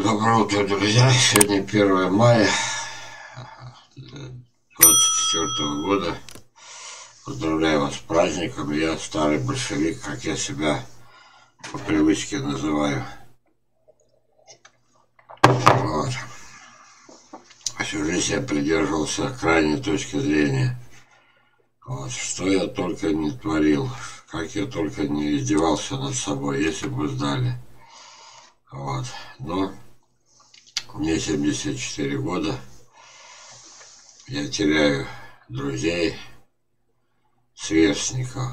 Доброе утро, друзья! Сегодня 1 мая 24 года. Поздравляю вас с праздником. Я старый большевик, как я себя по привычке называю. Вот. Всю жизнь я придерживался крайней точки зрения. Вот. Что я только не творил, как я только не издевался над собой, если бы сдали. Вот. Но мне 74 года. Я теряю друзей, сверстников.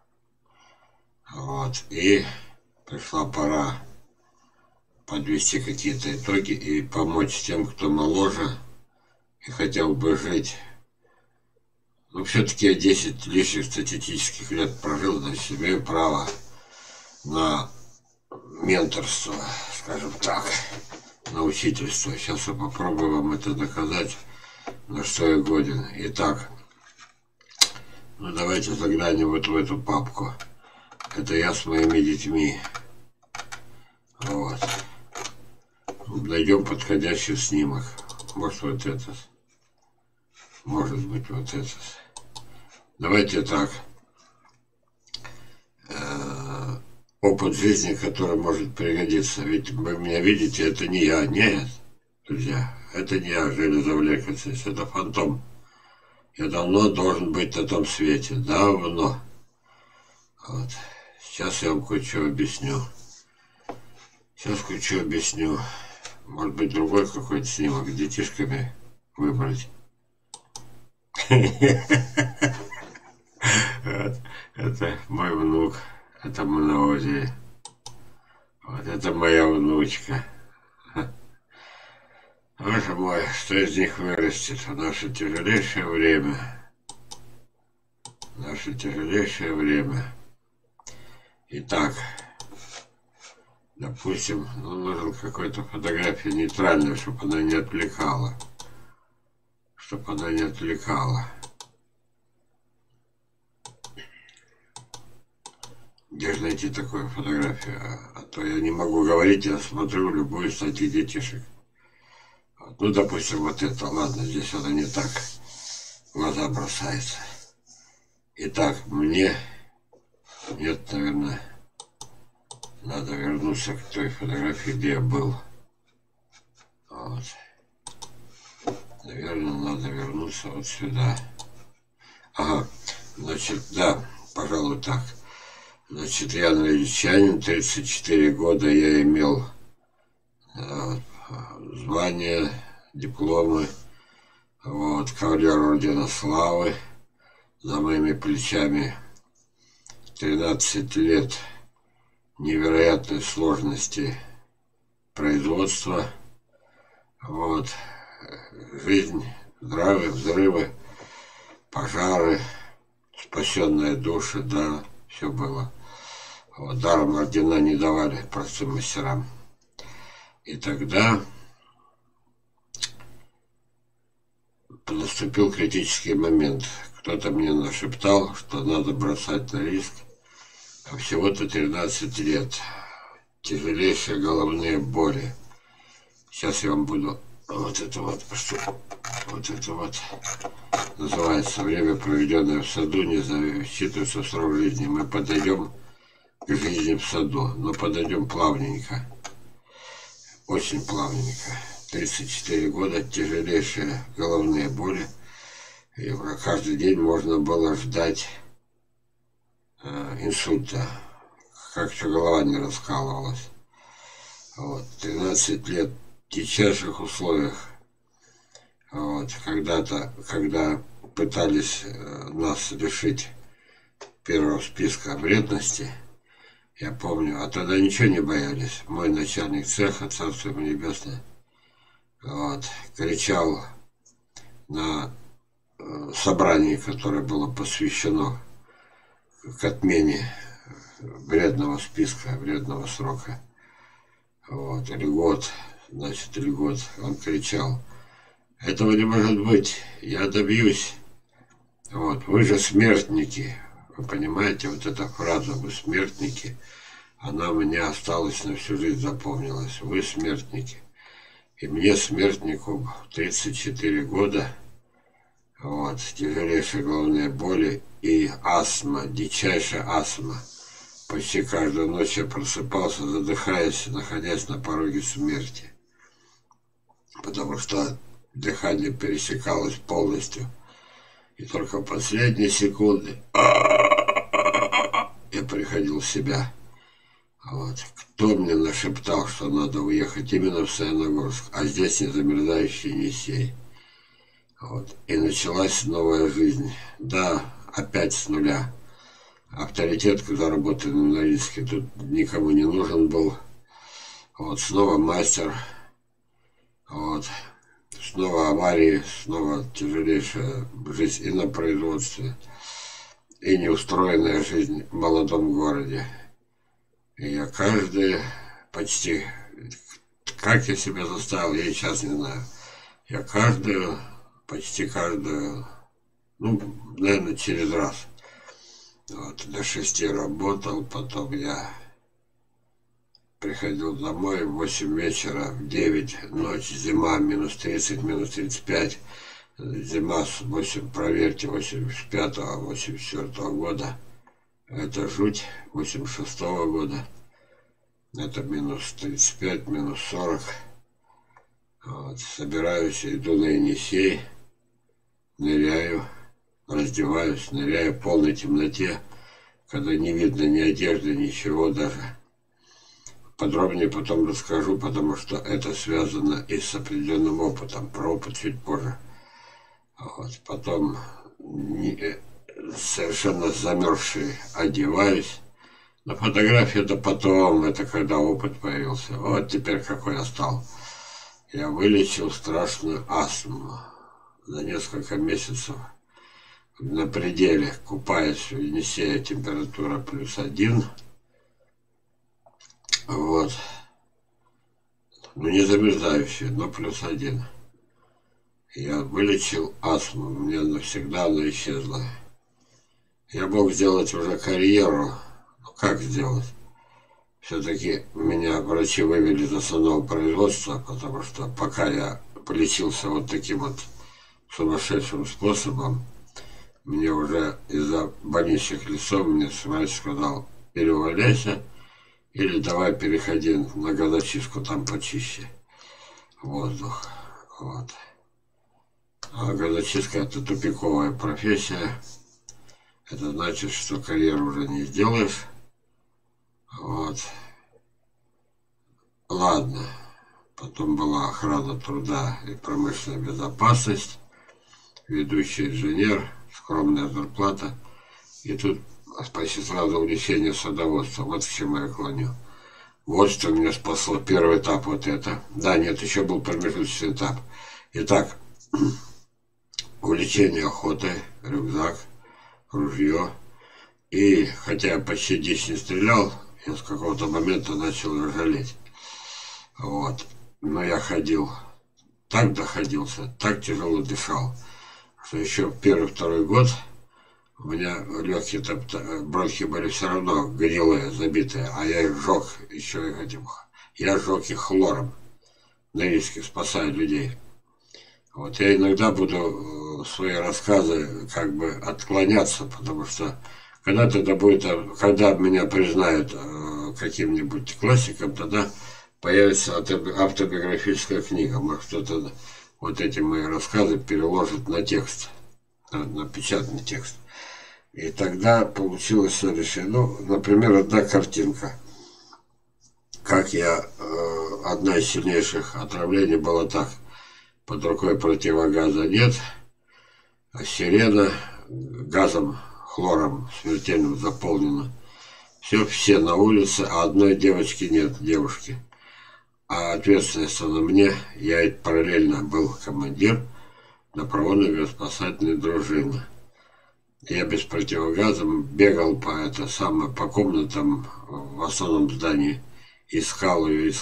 Вот. И пришла пора подвести какие-то итоги и помочь тем, кто моложе и хотел бы жить. Но все-таки я 10 лишних статистических лет прожил, значит, имею право на менторство, скажем так, на учительство. Сейчас я попробую вам это доказать, на что я годен. Итак, ну давайте заглянем вот в эту папку. Это я с моими детьми. Вот. Найдем подходящий снимок. Может вот этот. Может быть вот этот. Давайте так. Опыт жизни, который может пригодиться. Ведь вы меня видите, это не я. Нет, друзья. Это не я, железовлекательность. Это фантом. Я давно должен быть на том свете. Давно. Вот. Сейчас я вам кое-что объясню. Может быть, другой какой-то снимок с детишками выбрать. Это мой внук. Это мы на озере. Вот это моя внучка. Боже мой, что из них вырастет в наше тяжелейшее время. Итак, допустим, нужен какой-то фотография нейтральная, чтобы она не отвлекала. Где же найти такую фотографию? А то я не могу говорить, я смотрю любую статью детишек. Вот. Ну, допустим, вот это. Ладно, здесь она не так в глаза бросается. Итак, мне... Нет, наверное, надо вернуться к той фотографии, где я был. Вот. Наверное, надо вернуться вот сюда. Ага, значит, да, пожалуй, так. Значит, я англичанин, 34 года я имел звания, дипломы, вот, кавалер ордена славы, за моими плечами 13 лет невероятной сложности производства, вот, жизнь, здравие, взрывы, пожары, спасенные души, да, все было. Вот, даром ордена не давали простым мастерам. И тогда наступил критический момент. Кто-то мне нашептал, что надо бросать на риск. А всего-то 13 лет. Тяжелейшие головные боли. Сейчас я вам буду... Вот это вот называется время, проведенное в саду, не засчитывается срок жизни. Мы подойдем к жизни в саду, но подойдем плавненько, очень плавненько. 34 года, тяжелейшие головные боли, и каждый день можно было ждать инсульта, как что голова не раскалывалась. Вот. 13 лет в тяжелейших условиях. Вот. Когда пытались нас лишить первого списка вредности, я помню, а тогда ничего не боялись. Мой начальник цеха, царство ему небесное, вот, кричал на собрании, которое было посвящено к отмене вредного списка, вредного срока. Вот, льгот, он кричал: этого не может быть, я добьюсь. Вот, вы же смертники. Вы понимаете, вот эта фраза «вы смертники», она мне осталась на всю жизнь, запомнилась. Вы смертники. И мне, смертнику, 34 года, вот, тяжелейшие головные боли и астма, дичайшая астма. Почти каждую ночь я просыпался, задыхаясь, находясь на пороге смерти. Потому что дыхание пересекалось полностью. И только в последние секунды я приходил в себя. Вот. Кто мне нашептал, что надо уехать именно в Саяногорск, а здесь незамерзающий Енисей. Вот. И началась новая жизнь. Да, опять с нуля. Авторитет, когда работаю на Норильске, тут никому не нужен был. Вот. Снова мастер. Вот. Снова аварии, снова тяжелейшая жизнь и на производстве, и неустроенная жизнь в молодом городе. И я почти, как я себя заставил, я и сейчас не знаю. Я почти каждую, наверное, через раз. Вот, до 6 работал, потом я приходил домой в 8 вечера, в 9 ночи, зима, минус 30, минус 35. Зима с 85-го, 84-го года. Это жуть, 86-го года. Это минус 35, минус 40. Вот, собираюсь, иду на Енисей, ныряю, раздеваюсь, ныряю в полной темноте, когда не видно ни одежды, ничего даже. Подробнее потом расскажу, потому что это связано и с определенным опытом. Про опыт чуть позже. Вот. Потом совершенно замерзший одеваюсь. На фотографии это потом, это когда опыт появился. Вот теперь какой я стал. Я вылечил страшную астму за несколько месяцев. На пределе, купаясь в Енисее, температура +1. Вот. Не замерзающая, но +1. Я вылечил астму, мне навсегда она исчезла. Я мог сделать уже карьеру. Но как сделать? Все-таки меня врачи вывели из основного производства, потому что пока я полечился вот таким вот сумасшедшим способом, мне уже из-за больничных листов мне врач сказал: или увольняйся, или давай переходи на газочистку, там почище воздух. Вот. А газочистка — это тупиковая профессия. Это значит, что карьеру уже не сделаешь. Вот. Ладно. Потом была охрана труда и промышленная безопасность, ведущий инженер, скромная зарплата. И тут почти сразу увлечение садоводством. Вот к чему я клоню. Вот что меня спасло. Первый этап вот это. Да, нет, еще был промежуточный этап. Итак, увлечение охотой, рюкзак, ружье. И хотя я почти дичь не стрелял, я с какого-то момента начал его жалеть. Вот. Но я так доходился, так тяжело дышал, что еще в первый-второй год у меня легкие бронхи были все равно гнилые, забитые, а я их сжег еще этим. Я сжег их хлором. Норильске, спасая людей. Вот я иногда буду свои рассказы как бы отклоняться, потому что когда меня признают каким-нибудь классиком, тогда появится автобиографическая книга. Может, кто-то вот эти мои рассказы переложит на текст, на печатный текст. И тогда получилось следующее. Например, одна картинка. Как одна из сильнейших отравлений была так. Под рукой противогаза нет, а сирена газом, хлором смертельным заполнена. Все на улице, а одной девушки. А ответственность на мне. Я параллельно был командир добровольной спасательной дружины. Я без противогаза бегал по комнатам в основном здании. Искал ее.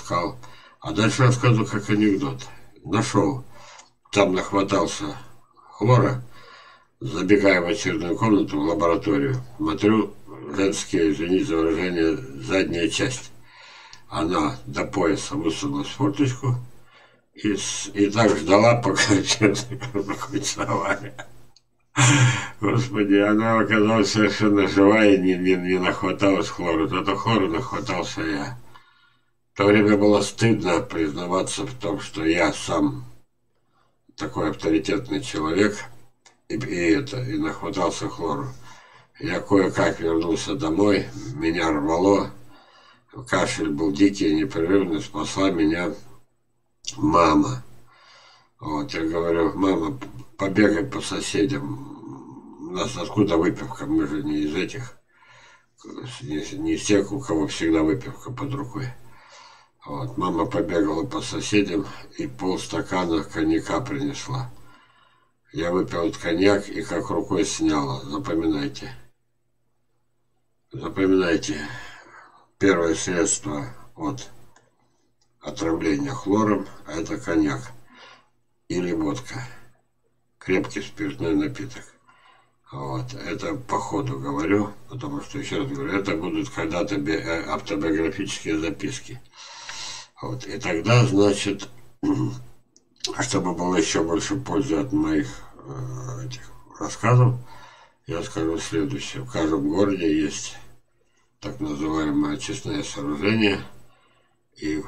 А дальше рассказываю как анекдот. Нашел. Там нахватался хлора. Забегая в очередную комнату, в лабораторию, смотрю, женские, извините за выражение, задняя часть. Она до пояса высунулась в форточку, И так ждала, пока закончится авария. Господи, она оказалась совершенно живая и не нахваталась хлора. Зато хлора нахватался я. В то время было стыдно признаваться в том, что я сам такой авторитетный человек и нахватался хлору. Я кое-как вернулся домой, меня рвало, кашель был дикий, непрерывный, спасла меня мама. Вот, я говорю, мама, побегай по соседям. У нас откуда выпивка? Мы же не из этих, не из тех, у кого всегда выпивка под рукой. Вот, мама побегала по соседям и полстакана коньяка принесла. Я выпил этот коньяк и как рукой сняло. Запоминайте. Запоминайте. Первое средство от отравления хлором – это коньяк или водка. Крепкий спиртной напиток. Вот. Это по ходу говорю, потому что, еще раз говорю, это будут когда-то автобиографические записки. Вот. И тогда, значит, чтобы было еще больше пользы от моих этих рассказов, я скажу следующее. В каждом городе есть так называемое очистное сооружение и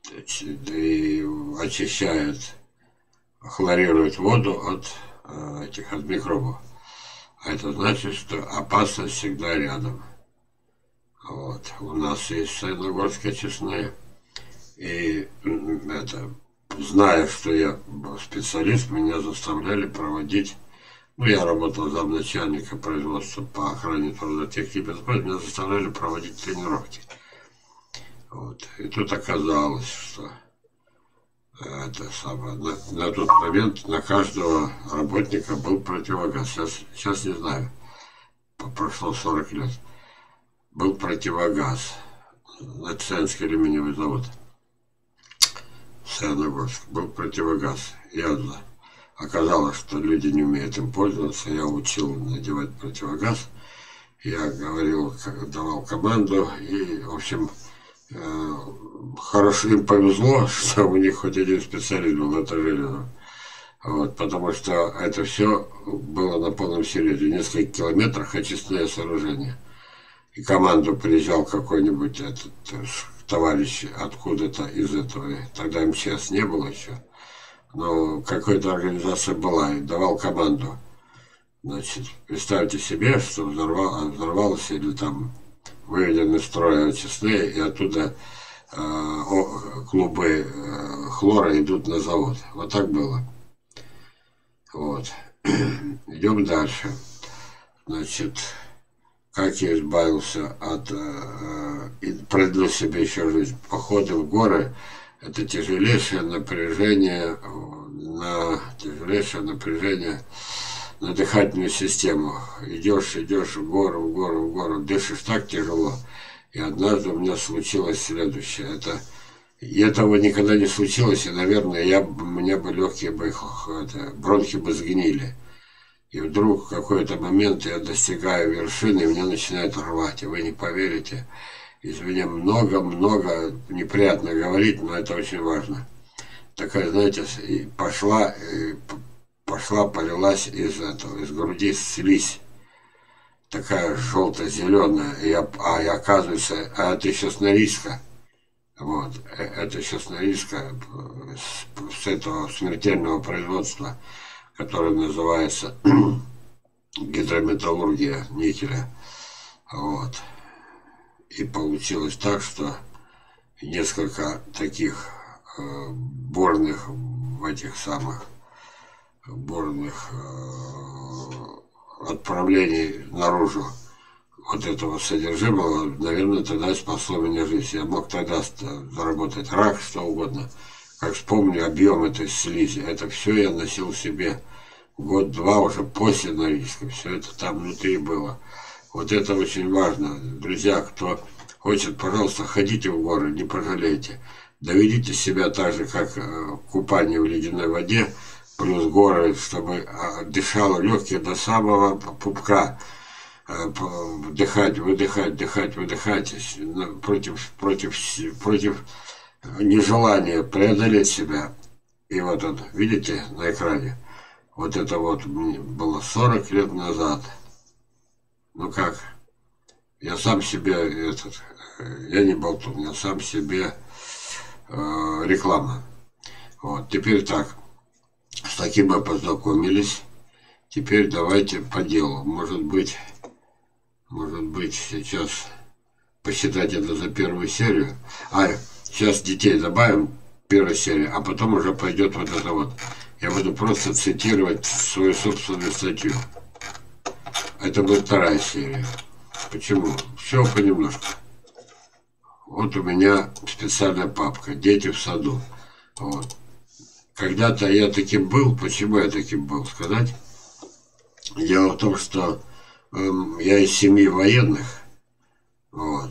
очищает, хлорирует воду от микробов. А это значит, что опасность всегда рядом. Вот. У нас есть Саяногорское очистное. И это, зная, что я специалист, меня заставляли проводить. Ну, я работал замначальника производства по охране трудотехники и безопасности, меня заставляли проводить тренировки. Вот. И тут оказалось, что это самое, на тот момент на каждого работника был противогаз. Сейчас не знаю, прошло 40 лет. Был противогаз на Ценский алюминиевый завод. Саяногорск. Был противогаз. Явно. Оказалось, что люди не умеют им пользоваться. Я учил надевать противогаз. Я говорил, давал команду. И, в общем, хорошо им повезло, что у них хоть один специалист был, это Железов. Вот, потому что это все было на полном серьезе. В нескольких километрах очистное сооружение. И команду приезжал какой-нибудь этот товарищ откуда-то из этого. Тогда МЧС не было еще. Но какая-то организация была и давал команду. Значит, представьте себе, что взорвалось или там выведены из строя очистные, и оттуда клубы хлора идут на завод. Вот так было. Вот. Идем дальше. Значит, как я избавился от и продлил себе еще жизнь. Походы в горы – это тяжелейшее напряжение на дыхательную систему. Идешь в гору, дышишь так тяжело. И однажды у меня случилось следующее. И этого никогда не случилось, и, наверное, у меня бы легкие бронхи бы сгнили. И вдруг в какой-то момент я достигаю вершины, и меня начинает рвать. И вы не поверите, из меня много неприятно говорить, но это очень важно. Такая, знаете, полилась из груди слизь. Такая желто-зеленая. И оказывается, это еще с Норильска. Вот. Это еще с Норильска, с этого смертельного производства, которое называется гидрометаллургия никеля. Вот. И получилось так, что несколько таких борных отправлений наружу вот этого содержимого, наверное, тогда спасло меня жизнь. Я мог тогда заработать рак, что угодно. Как вспомню объем этой слизи, это все я носил в себе год-два уже после Норильска. Все это там внутри было. Вот это очень важно. Друзья, кто хочет, пожалуйста, ходите в горы, не пожалейте. Доведите себя так же, как купание в ледяной воде, плюс горы, чтобы дышало легкие до самого пупка. Вдыхать, выдыхать, против нежелания преодолеть себя. И вот он, видите, на экране. Вот это вот было 40 лет назад. Ну как? Я сам себе я не болтун, я сам себе реклама. Вот, теперь так, с таким мы познакомились. Теперь давайте по делу. Может быть сейчас посчитать это за первую серию. Сейчас детей добавим, первая серия, а потом уже пойдет вот это вот. Я буду просто цитировать свою собственную статью. Это будет вторая серия. Почему? Все понемножку. Вот у меня специальная папка «Дети в саду». Вот. Когда-то я таким был. Почему я таким был? Сказать? Дело в том, что я из семьи военных. Вот.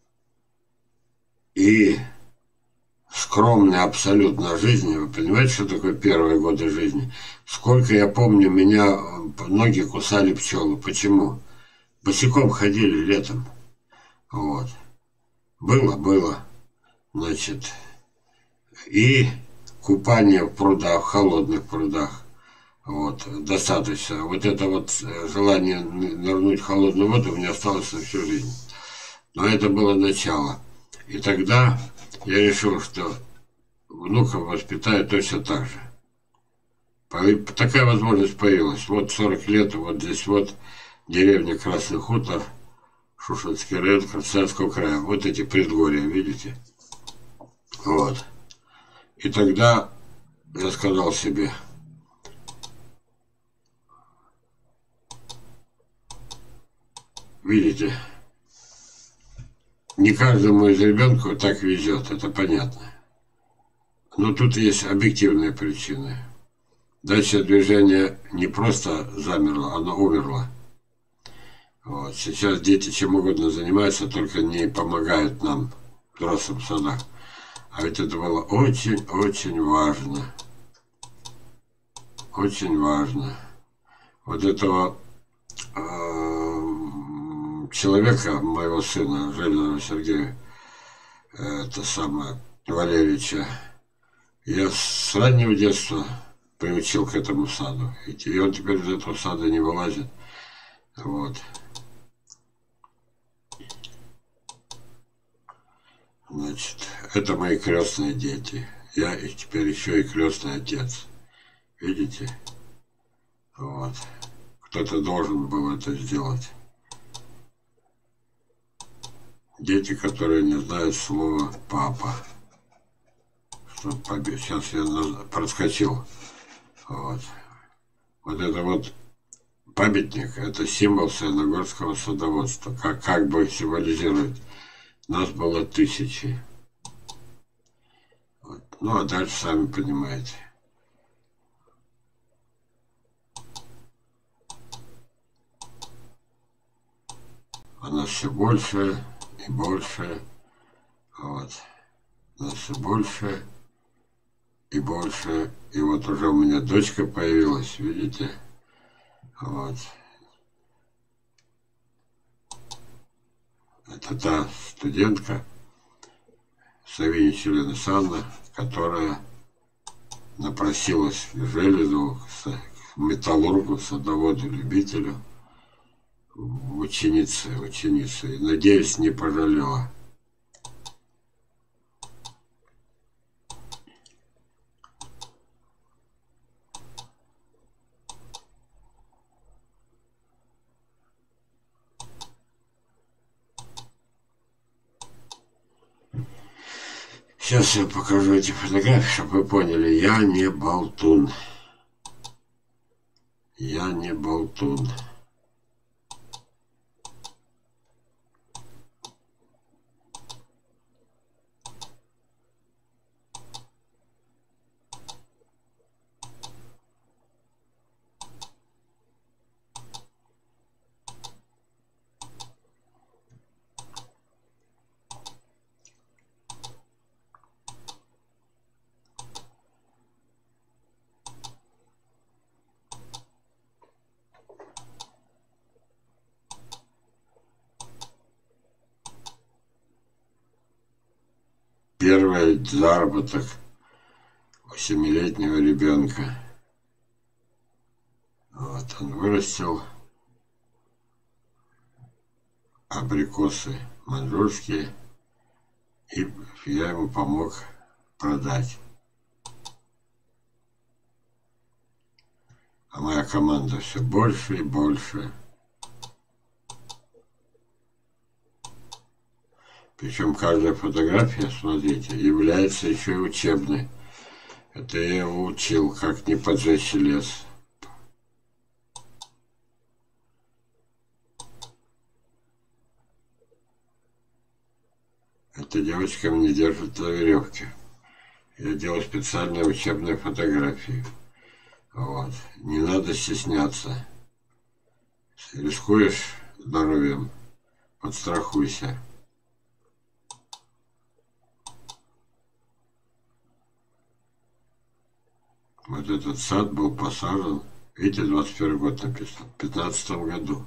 И скромная абсолютно жизнь. Вы понимаете, что такое первые годы жизни? Сколько я помню, меня ноги кусали пчелы. Почему? Босиком ходили летом. Вот. Было. Значит, и купание в прудах, в холодных прудах. Вот, достаточно. Вот это вот желание нырнуть в холодную воду у меня осталось на всю жизнь. Но это было начало. И тогда я решил, что внуков воспитаю точно так же. Такая возможность появилась. Вот 40 лет, вот здесь вот деревня Красный Хутор, Шушетский район Красноярского края. Вот эти предгорья, видите? Вот. И тогда я сказал себе, видите, не каждому из ребенка так везет, это понятно. Но тут есть объективные причины. Дальше движение не просто замерло, оно умерло. Вот. Сейчас дети чем угодно занимаются, только не помогают нам, взрослым в садах. А ведь это было очень-очень важно. Очень важно. Вот этого человека, моего сына, Железного Сергея, это самое, Валерьевича, я с раннего детства приучил к этому саду. И он теперь из этого сада не вылазит. Вот. Значит, это мои крестные дети. Я теперь еще и крестный отец. Видите? Вот. Кто-то должен был это сделать. Дети, которые не знают слова «папа». Сейчас я проскочил. Вот. Вот это вот памятник, это символ Саяногорского садоводства. Как бы символизирует. Нас было 1000. Вот. Ну, а дальше сами понимаете. А нас все больше и больше. Вот. Нас все больше и больше. И вот уже у меня дочка появилась, видите? Вот. Это та студентка, Савинич Елена Александровна, которая напросилась к Железову, к металлургу, садоводу, любителю, ученицы. И, надеюсь, не пожалела. Сейчас я покажу эти фотографии, чтобы вы поняли, я не болтун. Я не болтун. Первый заработок 7-летнего ребенка. Вот, он вырастил абрикосы маньчжурские, и я ему помог продать. А моя команда все больше и больше. Причем каждая фотография, смотрите, является еще и учебной. Это я его учил, как не поджечь лес. Эта девочка меня держит на веревке. Я делал специальные учебные фотографии. Вот. Не надо стесняться. Рискуешь здоровьем, подстрахуйся. Вот этот сад был посажен, видите, 21 год написано, в 15 году.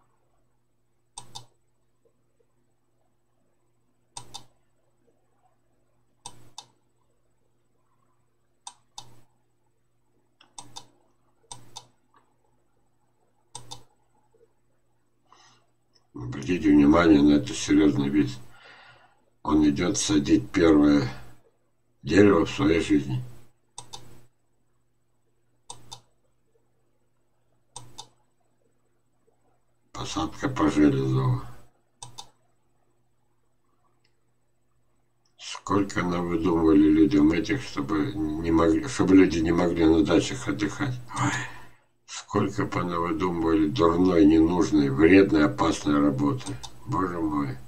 Обратите внимание на это серьезный вид. Он идет садить первое дерево в своей жизни. Посадка по Железову. Сколько навыдумывали людям этих, чтобы люди не могли на дачах отдыхать. Ой, сколько понавыдумывали дурной, ненужной, вредной, опасной работы. Боже мой.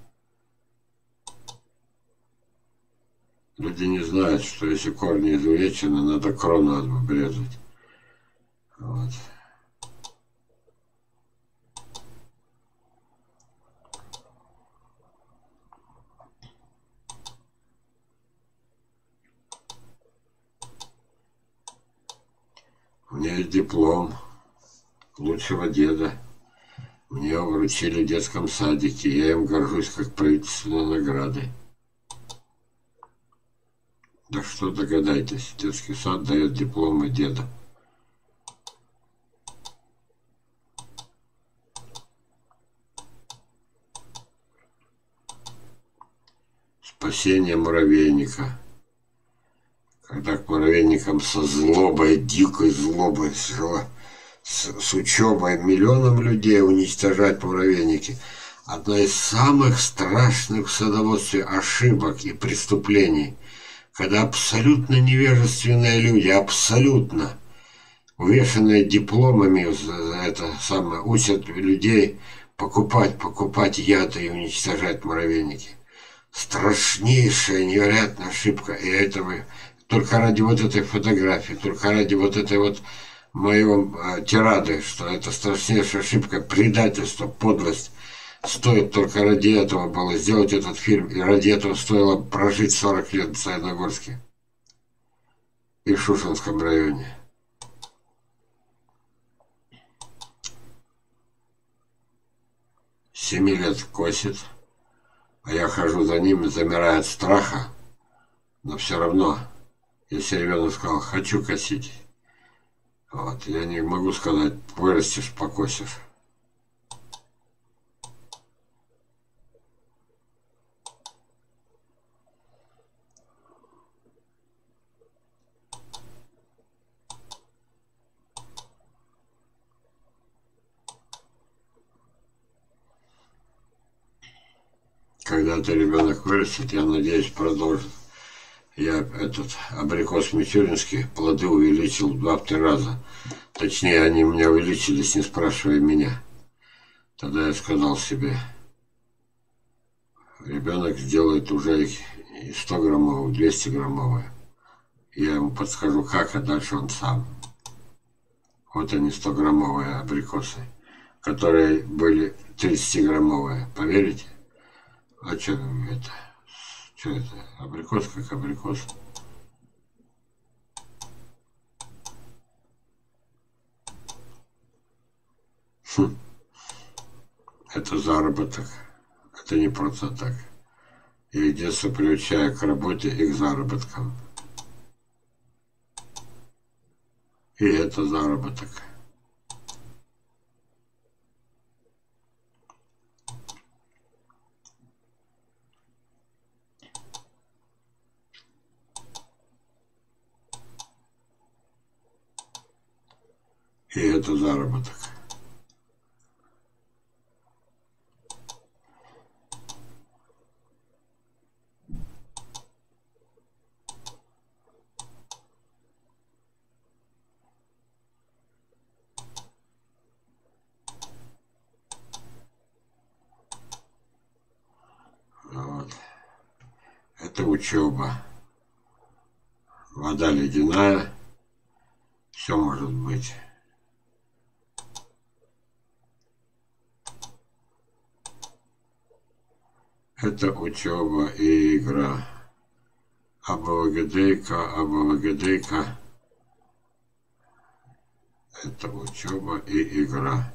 Люди не знают, что если корни изувечены, надо крону обрезать. Вот. У меня есть диплом лучшего деда. Мне его вручили в детском садике. Я им горжусь как правительственной наградой. Да что догадайтесь, детский сад дает дипломы деда. Спасение муравейника. Когда к муравейникам со злобой, дикой злобой, с учебой миллионам людей уничтожать муравейники. Одна из самых страшных в садоводстве ошибок и преступлений, когда абсолютно невежественные люди, абсолютно увешанные дипломами, это самое, учат людей покупать яды и уничтожать муравейники. Страшнейшая, невероятная ошибка. И этого только ради вот этой фотографии, только ради вот этой вот моего тирады, что это страшнейшая ошибка, предательство, подлость. Стоит только ради этого было сделать этот фильм, и ради этого стоило прожить 40 лет в Саяногорске и в Шушенском районе. С 7 лет косит, а я хожу за ними, замирая от страха, но все равно, если ребенок сказал, хочу косить, вот, я не могу сказать, вырастешь, покосишь. Когда-то ребенок вырастет, я надеюсь, продолжит. Я этот абрикос мичуринский, плоды увеличил в 2-3 раза. Точнее, они у меня увеличились, не спрашивая меня. Тогда я сказал себе, ребенок сделает уже их 100-граммовые, 200-граммовые. Я ему подскажу, как, а дальше он сам. Вот они, 100-граммовые абрикосы, которые были 30-граммовые. Поверите? А что это? Что это? Абрикос как абрикос. Это заработок. Это не просто так. Я их детство приучаю к работе и к заработкам. И это заработок. И это заработок. Вот. Это учеба. Вода ледяная. Все может быть. Это учеба и игра. Абвагадейка, абвагадейка. Это учеба и игра.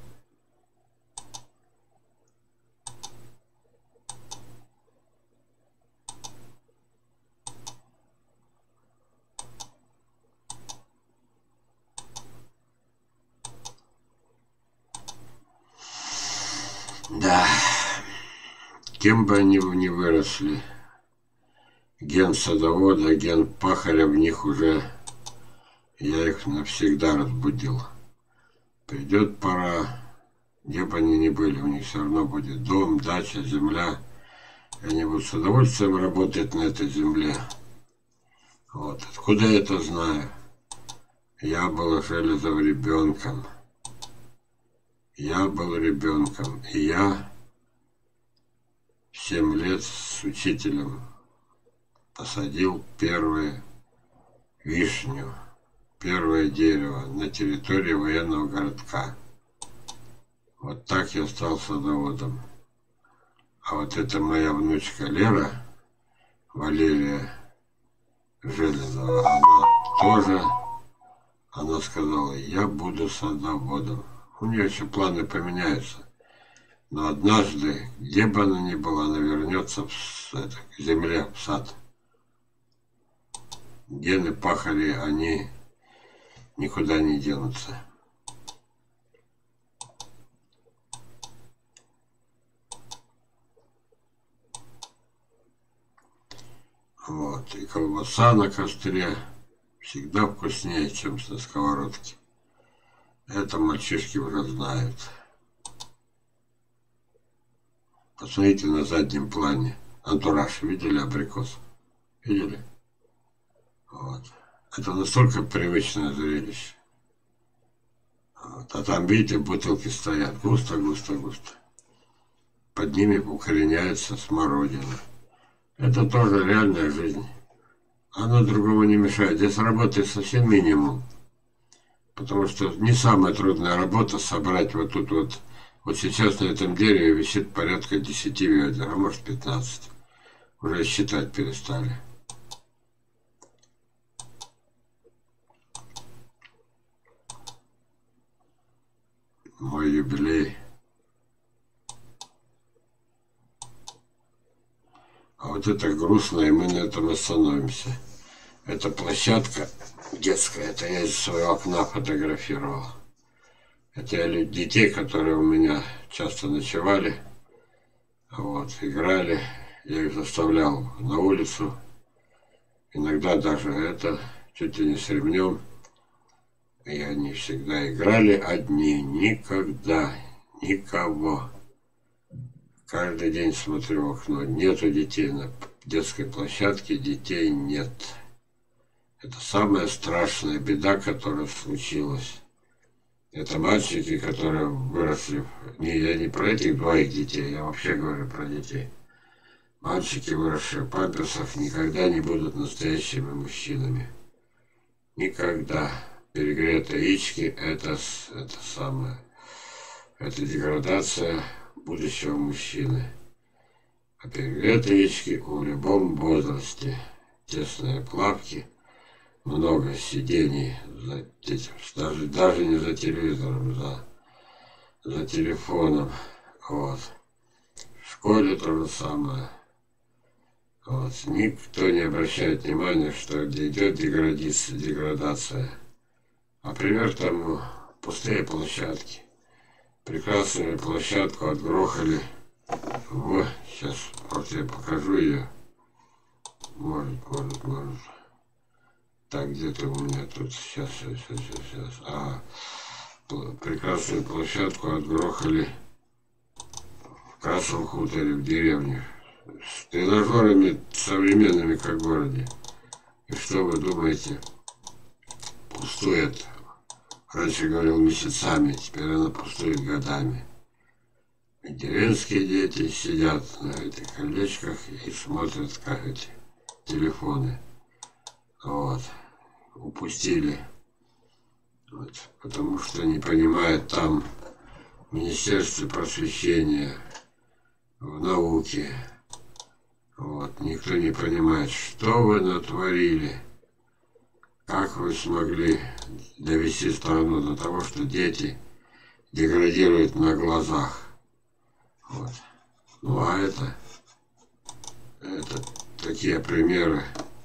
Да. Кем бы они ни выросли, ген садовода, ген пахаря в них уже, я их навсегда разбудил. Придет пора, где бы они ни были, у них все равно будет дом, дача, земля. И они будут с удовольствием работать на этой земле. Вот. Откуда я это знаю? Я был Железов ребенком. Я был ребенком, и я 7 лет с учителем посадил первую вишню, первое дерево на территории военного городка. Вот так я стал садоводом. А вот это моя внучка Лера, Валерия Железова, она сказала, я буду садоводом. У нее еще планы поменяются. Но однажды, где бы она ни была, она вернется к земле, в сад. Гены пахари, они никуда не денутся. Вот. И колбаса на костре всегда вкуснее, чем на сковородке. Это мальчишки уже знают. Посмотрите на заднем плане. Антураж. Видели абрикос? Видели? Вот. Это настолько привычное зрелище. Вот. А там, видите, бутылки стоят. Густо, густо, густо. Под ними укореняется смородина. Это тоже реальная жизнь. Она другого не мешает. Здесь работает совсем минимум. Потому что не самая трудная работа собрать вот тут вот. Вот сейчас на этом дереве висит порядка 10 ведер, а может 15. Уже считать перестали. Мой юбилей. А вот это грустно, и мы на этом остановимся. Это площадка детская, это я из своего окна фотографировал. Это я детей, которые у меня часто ночевали, вот, играли. Я их заставлял на улицу. Иногда даже это, чуть ли не с ремнем. И они всегда играли одни, никогда, никого. Каждый день смотрю в окно, нету детей на детской площадке, детей нет. Это самая страшная беда, которая случилась. Это мальчики, которые выросли. Я не про этих двоих детей, я вообще говорю про детей. Мальчики, выросшие в памперсах, никогда не будут настоящими мужчинами. Никогда. Перегретые яички это самое. Это деградация будущего мужчины. А перегретые яички в любом возрасте. Тесные плавки. Много сидений за этим, даже не за телевизором, за телефоном. Вот. В школе то же самое. Вот. Никто не обращает внимания, что идет деградация. Например, там пустые площадки. Прекрасную площадку отгрохали. Сейчас вот я покажу ее. Может. Так, где-то у меня тут. Сейчас. Прекрасную площадку отгрохали в Красном хуторе, в деревне. С тренажерами современными, как в городе. И что вы думаете? Пустует. Раньше говорил месяцами, теперь она пустует годами. И деревенские дети сидят на этих колечках и смотрят, как эти телефоны. Вот. Упустили. Вот. Потому что не понимают там в Министерстве просвещения, в науке. Вот. Никто не понимает, что вы натворили. Как вы смогли довести страну до того, что дети деградируют на глазах? Вот. Ну а это такие примеры.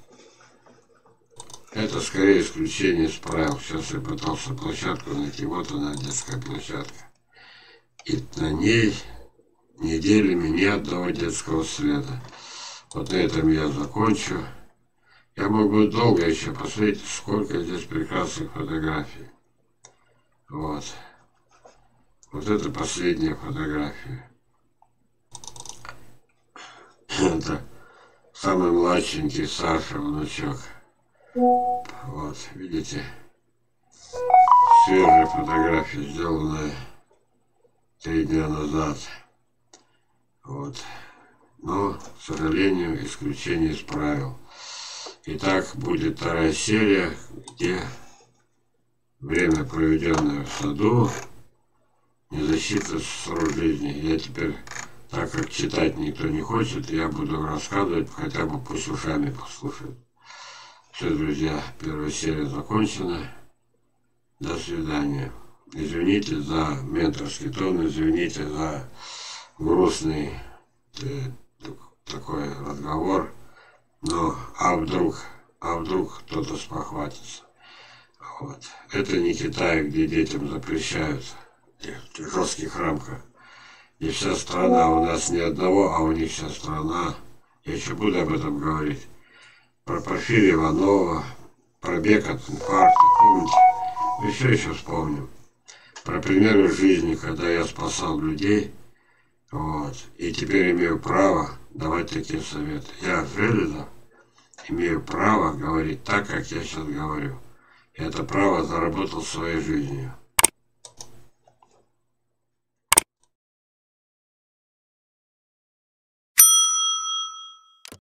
Это скорее исключение из правил. Сейчас я пытался площадку найти. Вот она, детская площадка. И на ней неделями ни одного детского следа. Вот на этом я закончу. Я мог бы долго еще посмотреть, сколько здесь прекрасных фотографий. Вот. Вот это последняя фотография. Это самый младшенький Саша, внучок. Вот, видите? Свежая фотография, сделанная 3 дня назад. Вот. Но, к сожалению, исключение из правил. Итак, будет 2-я серия, где время, проведенное в саду, не засчитывается срок жизни. Я теперь, так как читать никто не хочет, я буду рассказывать, хотя бы пусть ушами послушают. Все, друзья, 1-я серия закончена. До свидания. Извините за менторский тон, извините за грустный такой разговор. Но, а вдруг кто-то спохватится. Вот. Это не Китай, где детям запрещают в жестких рамках. И вся страна, у нас ни одного, а у них вся страна. Я еще буду об этом говорить. Про Порфирия Иванова, про бег от инфаркта, помните? Мы все еще вспомним. Про примеры жизни, когда я спасал людей. Вот. И теперь имею право давать такие советы. Я, Железов, имею право говорить так, как я сейчас говорю. И это право заработал своей жизнью.